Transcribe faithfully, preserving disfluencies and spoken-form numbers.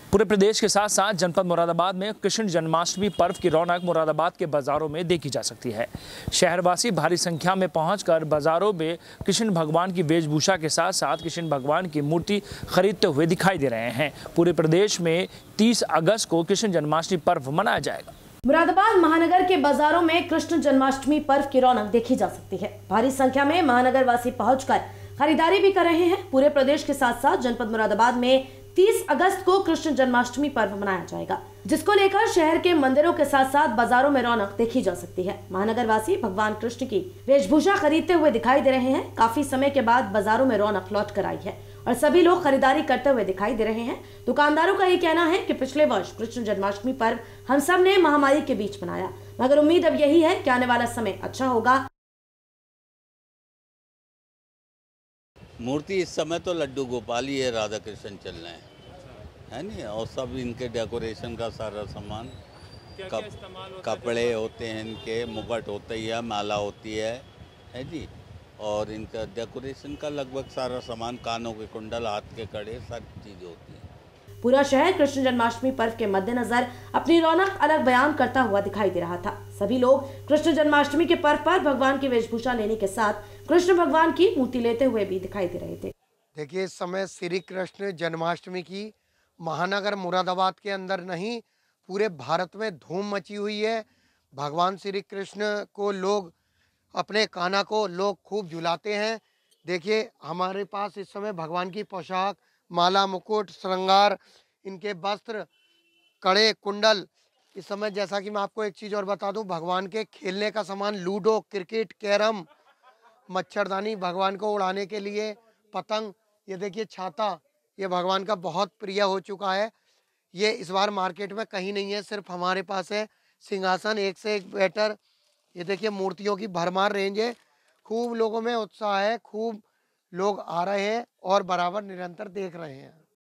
पूरे प्रदेश के साथ साथ जनपद मुरादाबाद में कृष्ण जन्माष्टमी पर्व की रौनक मुरादाबाद के बाजारों में देखी जा सकती है। शहरवासी भारी संख्या में पहुंचकर बाजारों में कृष्ण भगवान की वेशभूषा के साथ साथ कृष्ण भगवान की मूर्ति खरीदते हुए दिखाई दे रहे हैं। पूरे प्रदेश में तीस अगस्त को कृष्ण जन्माष्टमी पर्व मनाया जाएगा। मुरादाबाद महानगर के बाजारों में कृष्ण जन्माष्टमी पर्व की रौनक देखी जा सकती है। भारी संख्या में महानगर वासी पहुंचकर खरीदारी भी कर रहे हैं। पूरे प्रदेश के साथ साथ जनपद मुरादाबाद में तीस अगस्त को कृष्ण जन्माष्टमी पर्व मनाया जाएगा, जिसको लेकर शहर के मंदिरों के साथ साथ बाजारों में रौनक देखी जा सकती है। महानगर वासी भगवान कृष्ण की वेशभूषा खरीदते हुए दिखाई दे रहे हैं। काफी समय के बाद बाजारों में रौनक लौट कर आई है और सभी लोग खरीदारी करते हुए दिखाई दे रहे हैं। दुकानदारों का ये कहना है कि पिछले वर्ष कृष्ण जन्माष्टमी पर्व हम सब ने महामारी के बीच मनाया, मगर उम्मीद अब यही है कि आने वाला समय अच्छा होगा। मूर्ति इस समय तो लड्डू गोपाल ही है, राधा कृष्ण चल रहे हैं, है नहीं, और सब इनके डेकोरेशन का सारा सामान, कप, कपड़े होते हैं इनके, मुकुट होता ही है, माला होती है है जी, और इनका डेकोरेशन का लगभग सारा सामान, कानों के कुंडल, हाथ के कड़े, सारी चीज़ें होती हैं। पूरा शहर कृष्ण जन्माष्टमी पर्व के मद्देनजर अपनी रौनक अलग बयान करता हुआ दिखाई दे रहा था। सभी लोग कृष्ण जन्माष्टमी के पर्व पर भगवान की वेशभूषा लेने के साथ कृष्ण भगवान की मूर्ति लेते हुए भी दिखाई दे रहे थे। देखिए, इस समय श्री कृष्ण जन्माष्टमी की महानगर मुरादाबाद के अंदर नहीं, पूरे भारत में धूम मची हुई है। भगवान श्री कृष्ण को लोग, अपने कान्हा को लोग खूब झुलाते हैं। देखिए, हमारे पास इस समय भगवान की पोशाक, माला, मुकुट, श्रृंगार, इनके वस्त्र, कड़े, कुंडल, इस समय जैसा कि मैं आपको एक चीज़ और बता दूं, भगवान के खेलने का सामान, लूडो, क्रिकेट, कैरम, मच्छरदानी, भगवान को उड़ाने के लिए पतंग, ये देखिए छाता, ये भगवान का बहुत प्रिय हो चुका है। ये इस बार मार्केट में कहीं नहीं है, सिर्फ हमारे पास है। सिंहासन एक से एक बेटर, ये देखिए मूर्तियों की भरमार रेंज है। खूब लोगों में उत्साह है, खूब लोग आ रहे हैं और बराबर निरंतर देख रहे हैं।